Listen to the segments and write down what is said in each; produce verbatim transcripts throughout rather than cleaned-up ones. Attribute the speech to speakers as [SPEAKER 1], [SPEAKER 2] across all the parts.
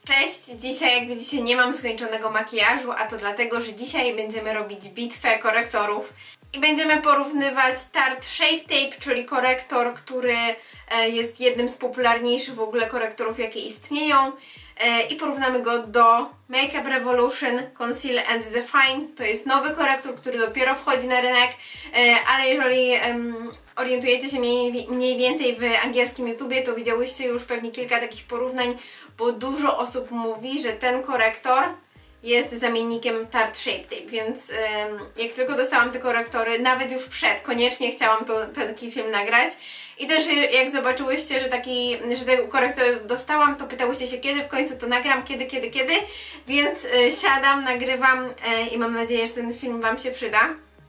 [SPEAKER 1] Cześć! Dzisiaj, jak widzicie, nie mam skończonego makijażu, a to dlatego, że dzisiaj będziemy robić bitwę korektorów i będziemy porównywać Tarte Shape Tape, czyli korektor, który jest jednym z popularniejszych w ogóle korektorów, jakie istnieją, i porównamy go do Makeup Revolution Conceal and Define. To jest nowy korektor, który dopiero wchodzi na rynek, ale jeżeli um, orientujecie się mniej, mniej więcej w angielskim YouTubie, to widziałyście już pewnie kilka takich porównań, bo dużo osób mówi, że ten korektor jest zamiennikiem Tarte Shape Tape, więc um, jak tylko dostałam te korektory, nawet już przed, koniecznie chciałam to, taki film nagrać. I też jak zobaczyłyście, że taki, że tego korektor dostałam, to pytałyście się, kiedy w końcu to nagram, kiedy, kiedy, kiedy, więc y, siadam, nagrywam y, i mam nadzieję, że ten film Wam się przyda.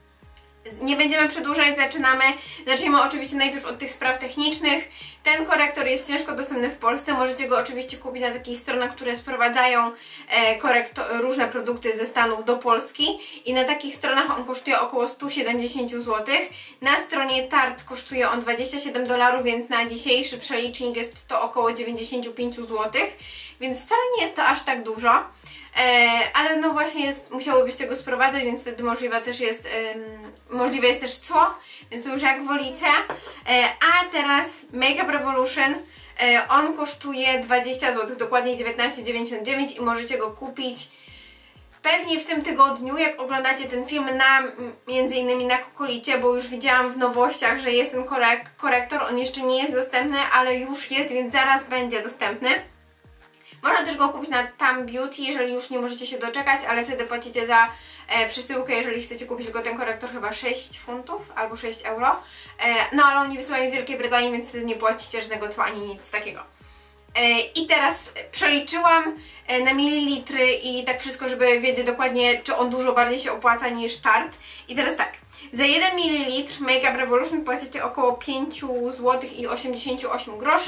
[SPEAKER 1] Nie będziemy przedłużać, zaczynamy. Zaczniemy oczywiście najpierw od tych spraw technicznych. Ten korektor jest ciężko dostępny w Polsce. Możecie go oczywiście kupić na takich stronach, które sprowadzają e, różne produkty ze Stanów do Polski. I na takich stronach on kosztuje około sto siedemdziesiąt złotych. Na stronie Tarte kosztuje on dwadzieścia siedem dolarów, więc na dzisiejszy przelicznik jest to około dziewięćdziesiąt pięć złotych. Więc wcale nie jest to aż tak dużo. E, ale no właśnie jest, musiałobyście go sprowadzać, więc wtedy możliwe też jest, e, możliwe jest też cło, więc to już jak wolicie. E, a teraz Makeup Revolution, e, on kosztuje dwadzieścia złotych, dokładnie dziewiętnaście dziewięćdziesiąt dziewięć i możecie go kupić pewnie w tym tygodniu, jak oglądacie ten film, na między innymi na Kokolicie, bo już widziałam w nowościach, że jest ten korek korektor, on jeszcze nie jest dostępny, ale już jest, więc zaraz będzie dostępny. Można też go kupić na Tam Beauty, jeżeli już nie możecie się doczekać, ale wtedy płacicie za e, przesyłkę, jeżeli chcecie kupić go ten korektor, chyba sześć funtów albo sześć euro. E, no ale oni wysyłają z Wielkiej Brytanii, więc wtedy nie płacicie żadnego cła ani nic takiego. E, I teraz przeliczyłam e, na mililitry i tak wszystko, żeby wiedzieć dokładnie, czy on dużo bardziej się opłaca niż Tarte. I teraz tak, za jeden mililitr Makeup Revolution płacicie około pięć złotych i osiemdziesiąt osiem groszy,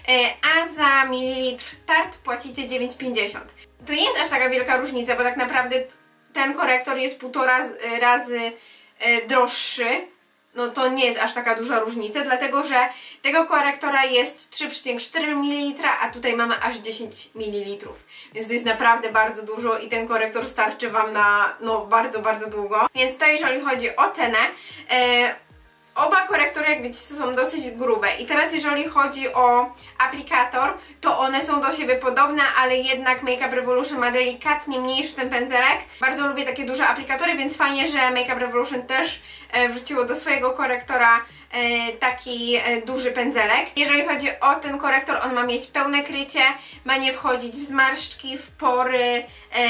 [SPEAKER 1] a za mililitr Tarte płacicie dziewięć pięćdziesiąt. To nie jest aż taka wielka różnica, bo tak naprawdę ten korektor jest półtora razy droższy. No to nie jest aż taka duża różnica, dlatego że tego korektora jest trzy przecinek cztery mililitra, a tutaj mamy aż dziesięć mililitrów. Więc to jest naprawdę bardzo dużo i ten korektor starczy Wam na no bardzo, bardzo długo. Więc to jeżeli chodzi o cenę. E, Oba korektory, jak widzicie, są dosyć grube. I teraz jeżeli chodzi o aplikator, to one są do siebie podobne, ale jednak Makeup Revolution ma delikatnie mniejszy ten pędzelek. Bardzo lubię takie duże aplikatory, więc fajnie, że Makeup Revolution też e, wrzuciło do swojego korektora e, taki e, duży pędzelek. Jeżeli chodzi o ten korektor, on ma mieć pełne krycie, ma nie wchodzić w zmarszczki, w pory e,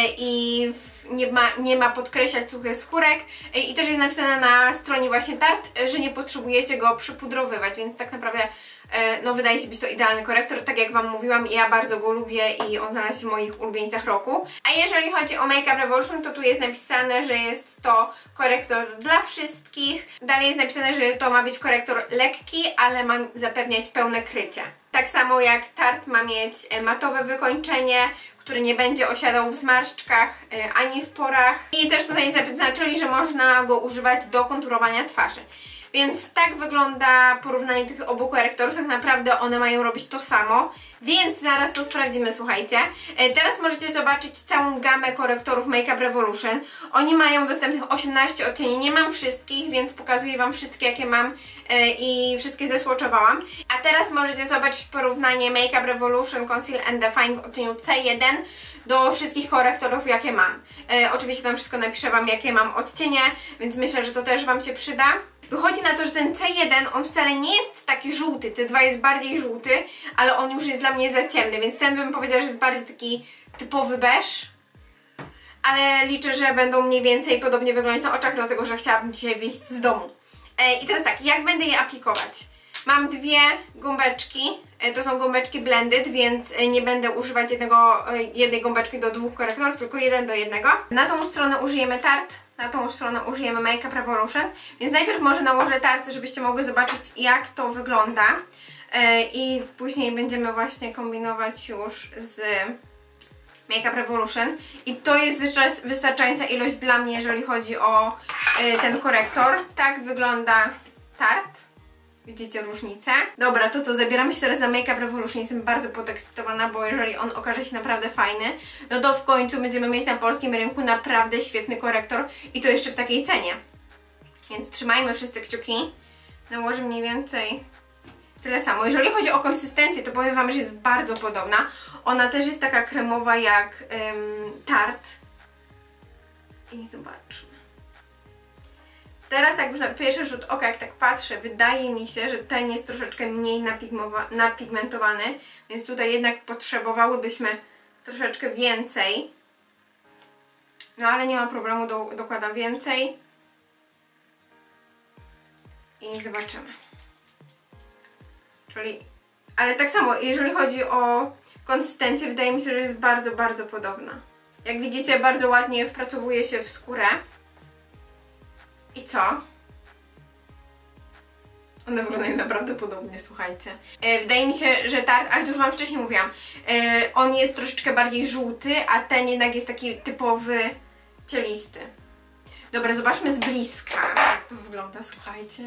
[SPEAKER 1] i w Nie ma, nie ma podkreślać suchych skórek i też jest napisane na stronie właśnie Tarte, że nie potrzebujecie go przypudrowywać, więc tak naprawdę no wydaje się być to idealny korektor. Tak jak Wam mówiłam, ja bardzo go lubię i on znalazł się w moich ulubieńcach roku. A jeżeli chodzi o Makeup Revolution, to tu jest napisane, że jest to korektor dla wszystkich. Dalej jest napisane, że to ma być korektor lekki, ale ma zapewniać pełne krycie. Tak samo jak Tarte ma mieć matowe wykończenie, który nie będzie osiadał w zmarszczkach y, ani w porach. I też tutaj zaznaczyli, że można go używać do konturowania twarzy. Więc tak wygląda porównanie tych obu korektorów. Tak naprawdę one mają robić to samo. Więc zaraz to sprawdzimy, słuchajcie. Y, teraz możecie zobaczyć całą gamę korektorów Makeup Revolution. Oni mają dostępnych osiemnaście odcieni. Nie mam wszystkich, więc pokazuję Wam wszystkie, jakie mam y, i wszystkie zeswatchowałam. A teraz możecie zobaczyć porównanie Makeup Revolution Conceal and Define w odcieniu C jeden do wszystkich korektorów, jakie mam. E, oczywiście tam wszystko napiszę Wam, jakie mam odcienie, więc myślę, że to też Wam się przyda. Wychodzi na to, że ten C jeden, on wcale nie jest taki żółty, C dwa jest bardziej żółty, ale on już jest dla mnie za ciemny, więc ten bym powiedziała, że jest bardziej taki typowy beż. Ale liczę, że będą mniej więcej podobnie wyglądać na oczach, dlatego że chciałabym dzisiaj wyjść z domu. E, I teraz tak, jak będę je aplikować? Mam dwie gąbeczki, to są gąbeczki blended, więc nie będę używać jednego, jednej gąbeczki do dwóch korektorów, tylko jeden do jednego. Na tą stronę użyjemy Tarte, na tą stronę użyjemy Makeup Revolution, więc najpierw może nałożę Tarte, żebyście mogły zobaczyć, jak to wygląda. I później będziemy właśnie kombinować już z Makeup Revolution. I to jest wystarczająca ilość dla mnie, jeżeli chodzi o ten korektor. Tak wygląda Tarte. Widzicie różnicę? Dobra, to co, zabieramy się teraz za Make Up Revolution. Jestem bardzo podekscytowana, bo jeżeli on okaże się naprawdę fajny, no to w końcu będziemy mieć na polskim rynku naprawdę świetny korektor i to jeszcze w takiej cenie. Więc trzymajmy wszyscy kciuki. Nałożę mniej więcej tyle samo. Jeżeli chodzi o konsystencję, to powiem Wam, że jest bardzo podobna. Ona też jest taka kremowa jak ym, Tarte. I zobaczmy. Teraz tak już na pierwszy rzut oka, jak tak patrzę, wydaje mi się, że ten jest troszeczkę mniej napigmentowany, więc tutaj jednak potrzebowałybyśmy troszeczkę więcej. No ale nie ma problemu, do, dokładam więcej. I zobaczymy. Czyli, ale tak samo, jeżeli chodzi o konsystencję, wydaje mi się, że jest bardzo, bardzo podobna. Jak widzicie, bardzo ładnie wpracowuje się w skórę. I co? One wyglądają naprawdę podobnie, słuchajcie. E, wydaje mi się, że Tarte, ale to już Wam wcześniej mówiłam, e, on jest troszeczkę bardziej żółty, a ten jednak jest taki typowy cielisty. Dobra, zobaczmy z bliska, jak to wygląda, słuchajcie.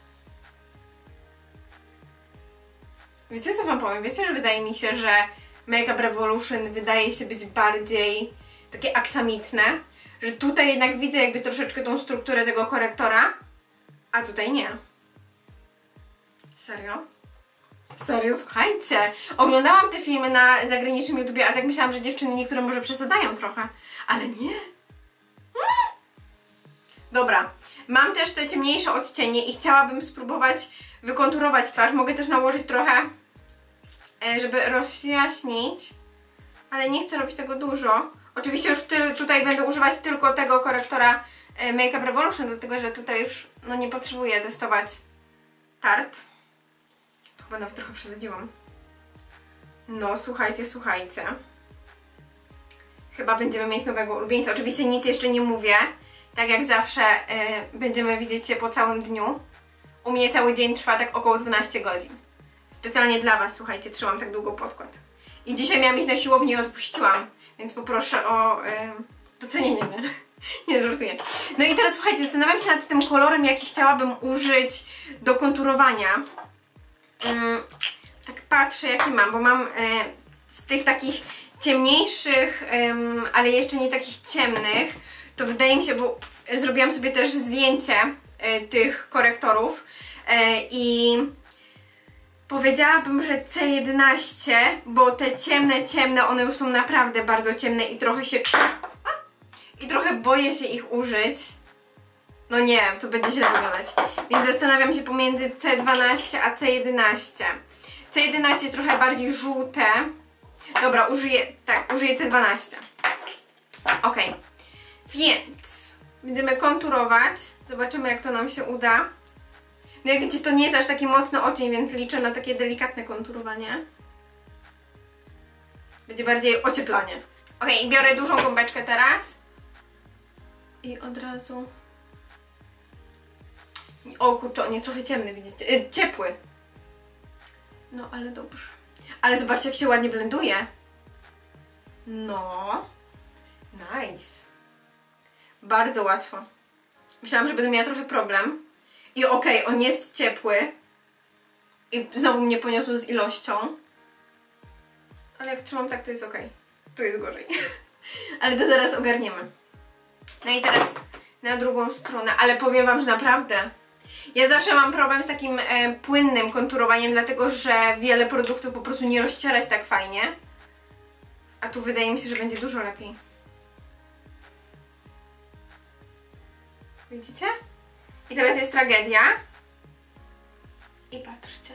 [SPEAKER 1] Wiecie, co Wam powiem? Wiecie, że wydaje mi się, że Make Up Revolution wydaje się być bardziej takie aksamitne, że tutaj jednak widzę jakby troszeczkę tą strukturę tego korektora, a tutaj nie. Serio? Serio, słuchajcie. Oglądałam te filmy na zagranicznym YouTubie, ale tak myślałam, że dziewczyny niektóre może przesadzają trochę, ale nie. Dobra, mam też te ciemniejsze odcienie i chciałabym spróbować wykonturować twarz. Mogę też nałożyć trochę, żeby rozjaśnić, ale nie chcę robić tego dużo. Oczywiście już ty, tutaj będę używać tylko tego korektora Make Up Revolution, dlatego że tutaj już no, nie potrzebuję testować Tarte. To chyba nawet trochę przesadziłam. No, słuchajcie, słuchajcie. Chyba będziemy mieć nowego ulubieńca. Oczywiście nic jeszcze nie mówię. Tak jak zawsze yy, będziemy widzieć się po całym dniu. U mnie cały dzień trwa tak około dwanaście godzin. Specjalnie dla Was, słuchajcie, trzymam tak długo podkład. I dzisiaj miałam iść na siłownię i odpuściłam. Więc poproszę o yy, docenienie mnie. Nie, żartuję. No i teraz słuchajcie, zastanawiam się nad tym kolorem, jaki chciałabym użyć do konturowania. Yy, tak patrzę, jaki mam, bo mam yy, z tych takich ciemniejszych, yy, ale jeszcze nie takich ciemnych, to wydaje mi się, bo zrobiłam sobie też zdjęcie yy, tych korektorów yy, i powiedziałabym, że C jedenaście, bo te ciemne, ciemne, one już są naprawdę bardzo ciemne i trochę się... I trochę boję się ich użyć. No nie, to będzie źle wyglądać. Więc zastanawiam się pomiędzy C dwanaście a C jedenaście. C jedenaście jest trochę bardziej żółte. Dobra, użyję, tak, użyję C dwanaście. Ok, więc będziemy konturować. Zobaczymy, jak to nam się uda. No jak widzicie, to nie jest aż taki mocny odcień, więc liczę na takie delikatne konturowanie. Będzie bardziej ocieplanie. Ok, biorę dużą gąbeczkę teraz. I od razu... O kurczę, on jest trochę ciemny, widzicie? Yy, ciepły. No, ale dobrze. Ale zobaczcie, jak się ładnie blenduje. No. Nice. Bardzo łatwo. Myślałam, że będę miała trochę problem. I okej, okay, on jest ciepły. I znowu mnie poniosło z ilością. Ale jak trzymam tak, to jest okej. Okay. Tu jest gorzej. Ale to zaraz ogarniemy. No i teraz na drugą stronę. Ale powiem Wam, że naprawdę... Ja zawsze mam problem z takim e, płynnym konturowaniem, dlatego że wiele produktów po prostu nie rozcierać tak fajnie. A tu wydaje mi się, że będzie dużo lepiej. Widzicie? I teraz jest tragedia. I patrzcie.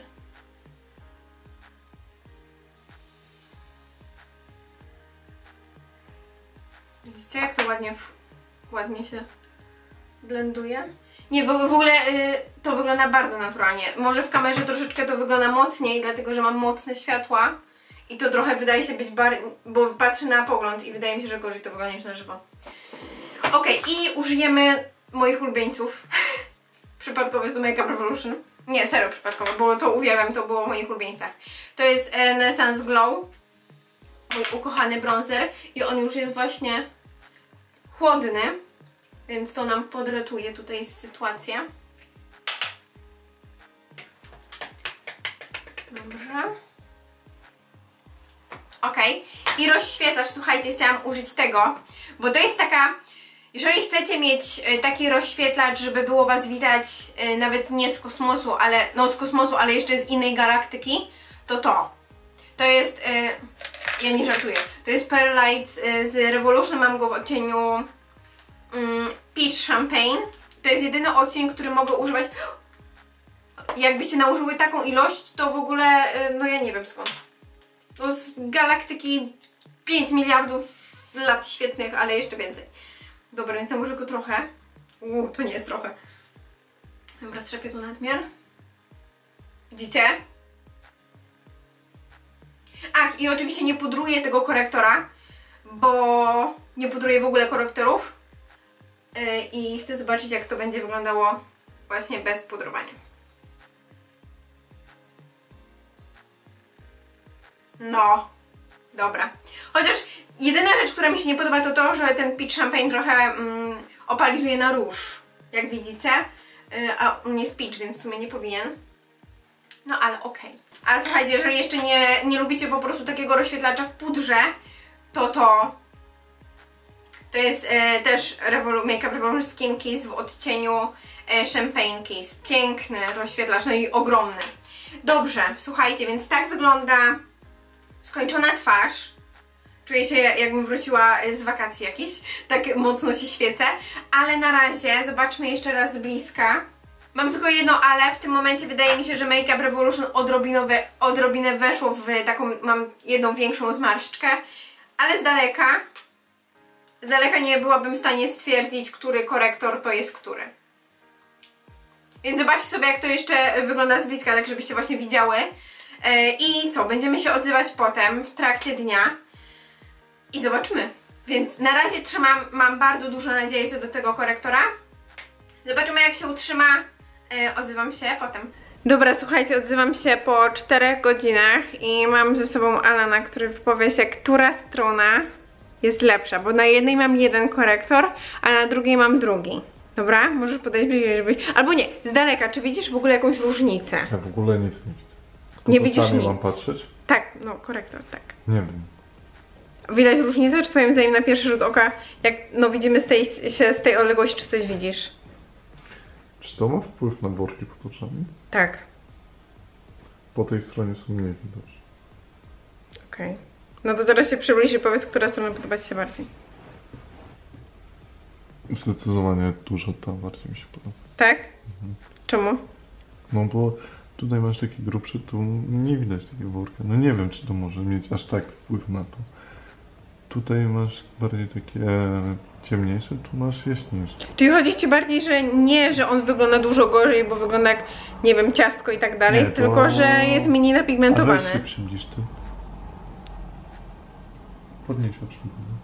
[SPEAKER 1] Widzicie, jak to ładnie, ładnie się blenduje? Nie, w, w ogóle y, to wygląda bardzo naturalnie. Może w kamerze troszeczkę to wygląda mocniej, dlatego że mam mocne światła. I to trochę wydaje się być bardziej, bo patrzę na pogląd i wydaje mi się, że gorzej to wygląda niż na żywo. Ok, i użyjemy moich ulubieńców. Przypadkowo jest do Make Up Revolution. Nie, serio przypadkowo, bo to uwielbiam, to było w moich ulubieńcach. To jest Renaissance Glow. Mój ukochany bronzer. I on już jest właśnie chłodny. Więc to nam podratuje tutaj sytuację. Dobrze. Ok. I rozświetlacz, słuchajcie, chciałam użyć tego, bo to jest taka... Jeżeli chcecie mieć taki rozświetlacz, żeby było was widać nawet nie z kosmosu, ale... No z kosmosu, ale jeszcze z innej galaktyki, to to. To jest... Ja nie żartuję. To jest Perlights z Revolution. Mam go w odcieniu um, Peach Champagne. To jest jedyny odcień, który mogę używać. Jakbyście nałożyły taką ilość, to w ogóle, no ja nie wiem skąd. To z galaktyki pięć miliardów lat świetnych, ale jeszcze więcej. Dobra, więc nałożę go trochę. Uuu, to nie jest trochę. Dobra, strzepię tu nadmiar. Widzicie? Ach, i oczywiście nie pudruję tego korektora, bo nie pudruję w ogóle korektorów. Yy, I chcę zobaczyć, jak to będzie wyglądało właśnie bez pudrowania. No, dobra. Chociaż jedyna rzecz, która mi się nie podoba, to to, że ten Peach Champagne trochę mm, opalizuje na róż, jak widzicie. Yy, a u mnie jest peach, więc w sumie nie powinien. No ale okej. Okay. A słuchajcie, jeżeli jeszcze nie, nie lubicie po prostu takiego rozświetlacza w pudrze, to to to jest e, też Revolu Make Up Revolution Skin Case w odcieniu e, Champagne Case. Piękny rozświetlacz, no i ogromny. Dobrze, słuchajcie, więc tak wygląda skończona twarz. Czuję się, jakbym wróciła z wakacji jakichś. Tak mocno się świecę. Ale na razie zobaczmy jeszcze raz z bliska. Mam tylko jedno ale, w tym momencie wydaje mi się, że Make Up Revolution odrobinę, odrobinę weszło w taką, mam jedną większą zmarszczkę, ale z daleka, z daleka nie byłabym w stanie stwierdzić, który korektor to jest który. Więc zobaczcie sobie, jak to jeszcze wygląda z bliska, tak żebyście właśnie widziały. I co, będziemy się odzywać potem, w trakcie dnia i zobaczmy. Więc na razie trzymam, mam bardzo dużo nadziei co do tego korektora. Zobaczymy, jak się utrzyma. Yy, odzywam się potem. Dobra, słuchajcie, odzywam się po czterech godzinach i mam ze sobą Alana, który wypowie się, która strona jest lepsza, bo na jednej mam jeden korektor, a na drugiej mam drugi. Dobra? Możesz podejść bliżej, żebyś... Albo nie, z daleka, czy widzisz w ogóle jakąś różnicę?
[SPEAKER 2] Ja w ogóle nic nie widzę.
[SPEAKER 1] Nie widzisz nic?
[SPEAKER 2] Mam patrzeć?
[SPEAKER 1] Tak, no korektor, tak.
[SPEAKER 2] Nie wiem.
[SPEAKER 1] Widać różnicę, czy twoim zdaniem na pierwszy rzut oka, jak no widzimy z tej, się z tej odległości, czy coś widzisz?
[SPEAKER 2] Czy to ma wpływ na worki pod oczami?
[SPEAKER 1] Tak.
[SPEAKER 2] Po tej stronie są mniej widoczne.
[SPEAKER 1] Okej. Okay. No to teraz się przybliż i powiedz, która strona podoba ci się bardziej.
[SPEAKER 2] Zdecydowanie dużo ta bardziej mi się podoba.
[SPEAKER 1] Tak?
[SPEAKER 2] Mhm.
[SPEAKER 1] Czemu?
[SPEAKER 2] No bo tutaj masz taki grubszy, tu nie widać takiego worka. No nie wiem, czy to może mieć aż tak wpływ na to. Tutaj masz bardziej takie ciemniejsze, tu masz jaśniejsze.
[SPEAKER 1] Czyli chodzi ci bardziej, że nie, że on wygląda dużo gorzej, bo wygląda jak, nie wiem, ciastko i tak dalej, nie, to... tylko że jest mniej napigmentowany.
[SPEAKER 2] A weź się przybliż ty. Podnieś oczy.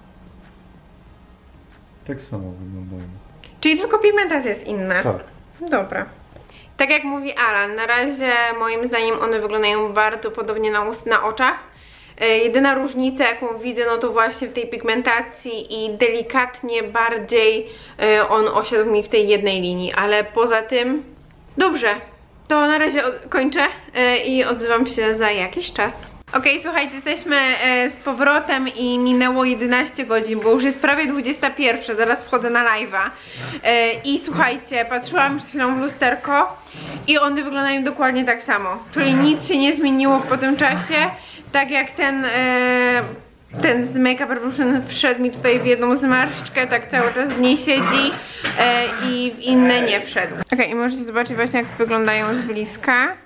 [SPEAKER 2] Tak samo wyglądają.
[SPEAKER 1] Czyli tylko pigmentacja jest inna?
[SPEAKER 2] Tak.
[SPEAKER 1] Dobra. Tak jak mówi Alan, na razie moim zdaniem one wyglądają bardzo podobnie na, ust, na oczach. Yy, jedyna różnica, jaką widzę, no to właśnie w tej pigmentacji i delikatnie bardziej yy, on osiadł mi w tej jednej linii, ale poza tym dobrze. To na razie kończę yy, i odzywam się za jakiś czas. Ok, słuchajcie, jesteśmy e, z powrotem i minęło jedenaście godzin, bo już jest prawie dwudziesta pierwsza, zaraz wchodzę na live'a. E, I słuchajcie, patrzyłam przed chwilą w lusterko i one wyglądają dokładnie tak samo. Czyli nic się nie zmieniło po tym czasie, tak jak ten, e, ten z Make Up Revolution wszedł mi tutaj w jedną zmarszczkę, tak cały czas w niej siedzi e, i w inne nie wszedł. Ok, i możecie zobaczyć właśnie, jak wyglądają z bliska.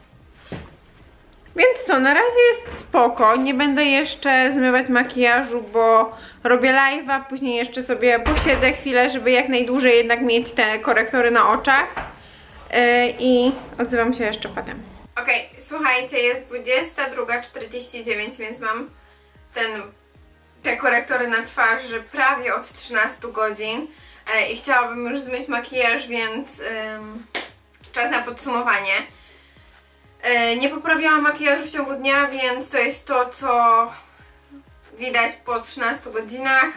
[SPEAKER 1] Więc co, na razie jest spoko, nie będę jeszcze zmywać makijażu, bo robię live'a, później jeszcze sobie posiedzę chwilę, żeby jak najdłużej jednak mieć te korektory na oczach yy, i odzywam się jeszcze potem. Okej, okay, słuchajcie, jest dwudziesta druga czterdzieści dziewięć, więc mam ten, te korektory na twarzy prawie od trzynastu godzin yy, i chciałabym już zmyć makijaż, więc yy, czas na podsumowanie. Nie poprawiałam makijażu w ciągu dnia, więc to jest to, co widać po trzynastu godzinach.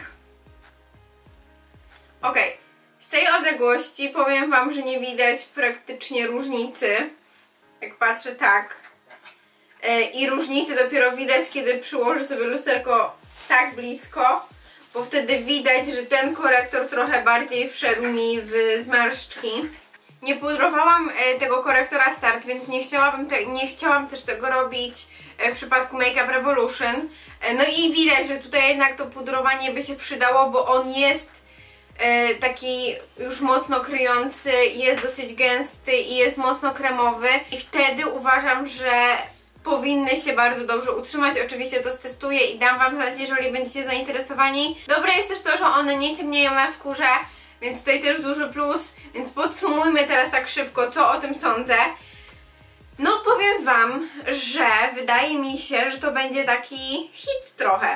[SPEAKER 1] Ok, z tej odległości powiem wam, że nie widać praktycznie różnicy. Jak patrzę tak, i różnicę dopiero widać, kiedy przyłożę sobie lusterko tak blisko, bo wtedy widać, że ten korektor trochę bardziej wszedł mi w zmarszczki. Nie pudrowałam tego korektora Start, więc nie chciałabym, te, nie chciałam też tego robić w przypadku Make Up Revolution. No i widać, że tutaj jednak to pudrowanie by się przydało, bo on jest taki już mocno kryjący, jest dosyć gęsty i jest mocno kremowy i wtedy uważam, że powinny się bardzo dobrze utrzymać. Oczywiście to stestuję i dam wam znać, jeżeli będziecie zainteresowani. Dobre jest też to, że one nie ciemnieją na skórze, więc tutaj też duży plus. Więc podsumujmy teraz tak szybko, co o tym sądzę. No powiem wam, że wydaje mi się, że to będzie taki hit trochę.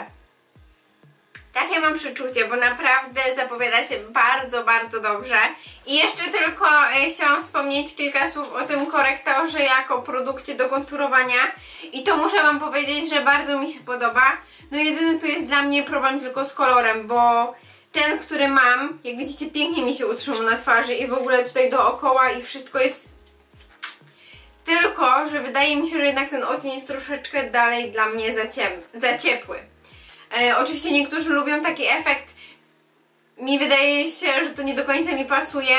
[SPEAKER 1] Takie mam przeczucie, bo naprawdę zapowiada się bardzo, bardzo dobrze. I jeszcze tylko e, chciałam wspomnieć kilka słów o tym korektorze jako produkcie do konturowania. I to muszę wam powiedzieć, że bardzo mi się podoba. No jedyny tu jest dla mnie problem tylko z kolorem, bo ten, który mam, jak widzicie, pięknie mi się utrzymał na twarzy i w ogóle tutaj dookoła i wszystko jest... Tylko, że wydaje mi się, że jednak ten odcień jest troszeczkę dalej dla mnie za, ciem... za ciepły. E, oczywiście niektórzy lubią taki efekt. Mi wydaje się, że to nie do końca mi pasuje.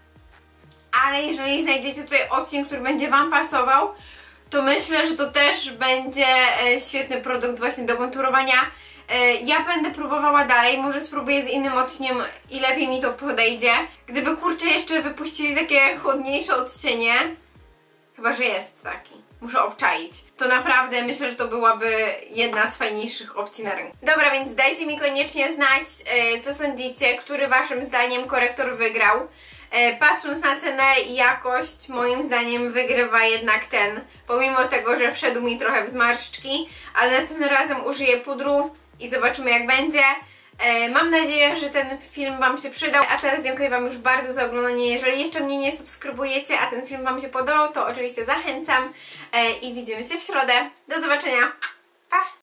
[SPEAKER 1] Ale jeżeli znajdziecie tutaj odcień, który będzie wam pasował, to myślę, że to też będzie e, świetny produkt właśnie do konturowania. E, ja będę próbowała dalej, może spróbuję z innym odcieniem i lepiej mi to podejdzie. Gdyby kurczę jeszcze wypuścili takie chłodniejsze odcienie, chyba że jest taki, muszę obczaić, to naprawdę myślę, że to byłaby jedna z fajniejszych opcji na rynku. Dobra, więc dajcie mi koniecznie znać, yy, co sądzicie, który waszym zdaniem korektor wygrał. Yy, patrząc na cenę i jakość, moim zdaniem wygrywa jednak ten, pomimo tego, że wszedł mi trochę w zmarszczki, ale następnym razem użyję pudru i zobaczymy, jak będzie. Mam nadzieję, że ten film wam się przydał, a teraz dziękuję wam już bardzo za oglądanie. Jeżeli jeszcze mnie nie subskrybujecie, a ten film wam się podobał, to oczywiście zachęcam i widzimy się w środę. Do zobaczenia! Pa!